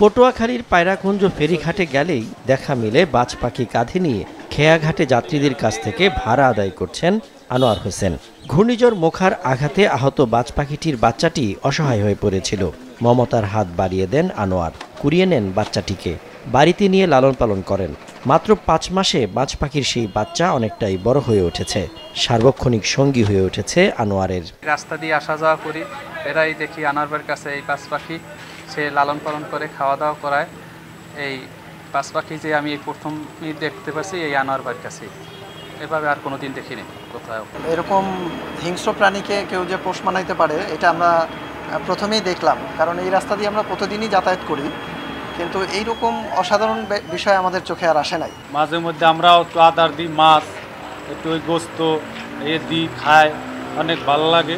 পটুয়াখালীর পায়রাকুঞ্জ ফেরিঘাটে গেলেই দেখা মিলে বাজ পাখি কাঁধে নিয়ে খেয়াঘাটে যাত্রীদের কাছ থেকে ভাড়া আদায় করছেন আনোয়ার হোসেন। ঘূর্ণিঝড় মোখার আঘাতে আহত বাজ পাখিটির বাচ্চাটি অসহায় হয়ে পড়েছিল। মমতার হাত বাড়িয়ে দেন আনোয়ার, কুড়িয়ে নেন বাচ্চাটিকে, বাড়িতে নিয়ে লালন পালন করেন। মাত্র ৫ মাসে বাজ পাখির সেই বাচ্চা অনেকটাই বড় হয়ে উঠেছে, সার্বক্ষণিক সঙ্গী হয়ে উঠেছে আনোয়ারের। রাস্তা দিয়ে আসা যাওয়া করি, এরাই দেখি আনোয়ারের কাছে এই বাজ পাখি সে লালন পালন করে খাওয়া দাওয়া করায়। এই বাজ পাখি যে আমি প্রথমই দেখতে পাচ্ছি এই আনোয়ার বাড়ির কাছে, এভাবে আর কোনোদিন দেখিনি কোথাও। এরকম হিংস্র প্রাণীকে কেউ যে পোষ মানাইতে পারে এটা আমরা প্রথমেই দেখলাম, কারণ এই রাস্তা দিয়ে আমরা প্রতিদিনই যাতায়াত করি, কিন্তু এইরকম অসাধারণ বিষয় আমাদের চোখে আর আসে নাই। মাঝে মধ্যে আমরাও একটু আদার দিই, মাছ একটু ওই গোস্ত এ দিই, খায়, অনেক ভালো লাগে।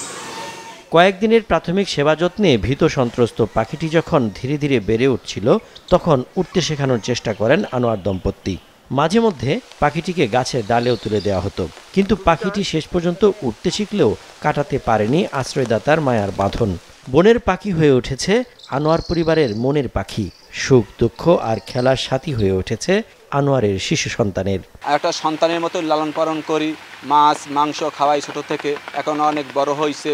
কয়েকদিনের প্রাথমিক সেবা যত্নে ভীত সন্ত্রস্ত পাখিটি যখন ধীরে ধীরে বেড়ে উঠছিল, তখন উঠতে শেখানোর চেষ্টা করেন আনোয়ার দম্পতি। মাঝে মধ্যে পাখিটিকে গাছের ডালেও তুলে দেওয়া হতো, কিন্তু পাখিটি শেষ পর্যন্ত উঠতে শিখলেও কাটাতে পারেনি আশ্রয়দাতার মায়ার বাঁধন। বনের পাখি হয়ে উঠেছে আনোয়ার পরিবারের মনের পাখি, সুখ দুঃখ আর খেলার সাথী হয়ে উঠেছে আনোয়ারের শিশু সন্তানের। একটা সন্তানের মতো লালন পালন করি, মাছ মাংস খাওয়াই ছোট থেকে, এখন অনেক বড় হয়েছে।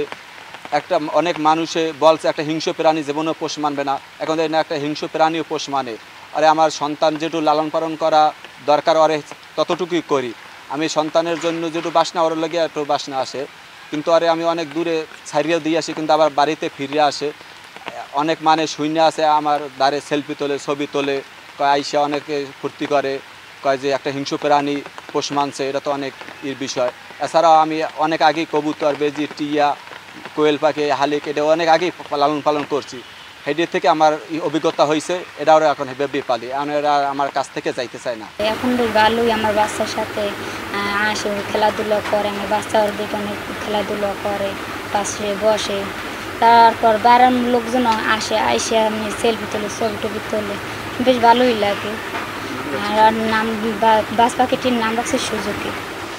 অনেক মানুষে বলছে একটা হিংস্র প্রাণী জীবনেও পোষ মানবে না, এখন না একটা হিংস্র প্রাণীও পোষ মানে। আরে আমার সন্তান যেটু লালন পালন করা দরকার ওরে ততটুকুই করি। আমি সন্তানের জন্য যেটু বাসনা ওর লাগে একটু বাসনা আসে, কিন্তু আরে আমি অনেক দূরে ছাড়িয়ে দিয়ে আসি, কিন্তু আবার বাড়িতে ফিরে আসে। অনেক মানে শূন্য আছে আমার দ্বারে সেলফি তোলে, ছবি তোলে, কয় আইসা অনেকে ফুর্তি করে, কয় যে একটা হিংস্র প্রাণী পোষ মানছে, এটা তো অনেক বিষয়। এছাড়াও আমি অনেক আগেই কবুতর, বেজি, টিয়া, কোয়েল পাখি, হালিক এটা অনেক আগেই লালন পালন করছি। হেডির থেকে আমার অভিজ্ঞতা হয়েছে, এটাও এখন বেবি পালি, এরা আমার কাছ থেকে যাইতে চায় না। এখন ভালোই আমার বাচ্চার সাথে আসে, খেলাধুলো করে, আমার বাচ্চা ওর দিকে অনেক খেলাধুলো করে, পাশে বসে। তারপর বাইরের লোকজন আসে, আইসে আমি সেলফি তোলে, ছবি টবি তোলে, বেশ ভালোই লাগে। আর নাম বাজ পাখিটির নাম রাখছে সুজুকি।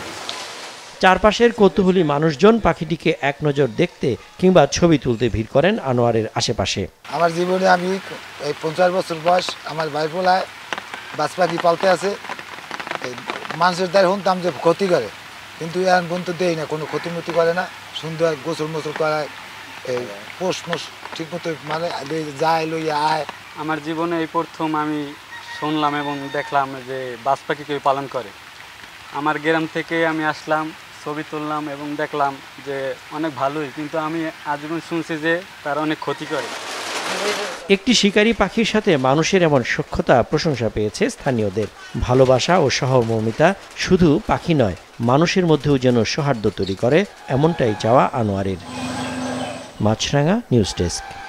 চারপাশের কৌতূহলী মানুষজন পাখিটিকে এক নজর দেখতে কিংবা ছবি তুলতে ভিড় করেন আনোয়ারের আশেপাশে। আমার জীবনে আমি এই 50 বছর বয়স, আমার ভাইপোলায় বাজ পাখি পালতে আছে। মানুষের দ্বারা শুনতাম যে ক্ষতি করে, কিন্তু এখন পর্যন্ত দেই না, কোনো ক্ষতিমতি করে না, সুন্দর গোসল মোসল করায়, এই পোষ মোষ ঠিক মতো মানে যায় লইয়া আয়। আমার জীবনে এই প্রথম আমি শুনলাম এবং দেখলাম যে বাজ পাখি কেউ পালন করে। আমার গ্রাম থেকে আমি আসলাম, ছবি তুললাম এবং দেখলাম যে অনেক ভালোই, কিন্তু আমি আজীবন শুনছি যে তারা অনেক ক্ষতি করে। একটি শিকারী পাখির সাথে মানুষের এমন সখ্যতা প্রশংসা পেয়েছে স্থানীয়দের। ভালোবাসা ও সহমর্মিতা শুধু পাখি নয়, মানুষের মধ্যেও যেন সৌহার্দ্য তৈরি করে, এমনটাই চাওয়া আনোয়ারের। মাছরাঙা নিউজ ডেস্ক।